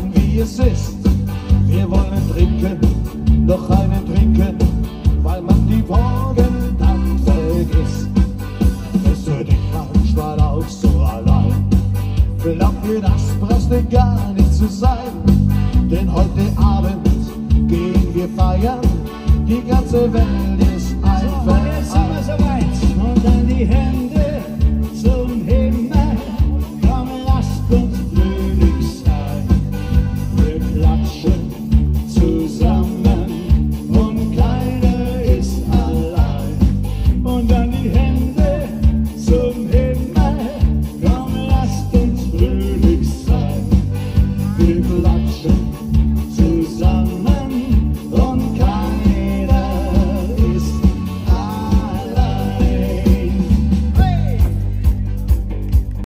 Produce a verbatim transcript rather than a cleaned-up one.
sagen, wie es ist. Wir wollen trinken, noch einen trinken, weil man die Morgen dann vergisst. Bist du dich manchmal auch so allein? Glaub mir, das brauchst du gar nicht zu sein. Denn heute Abend gehen wir feiern, die ganze Welt ist ein Verein. So, jetzt sind wir soweit. Und dann die Hände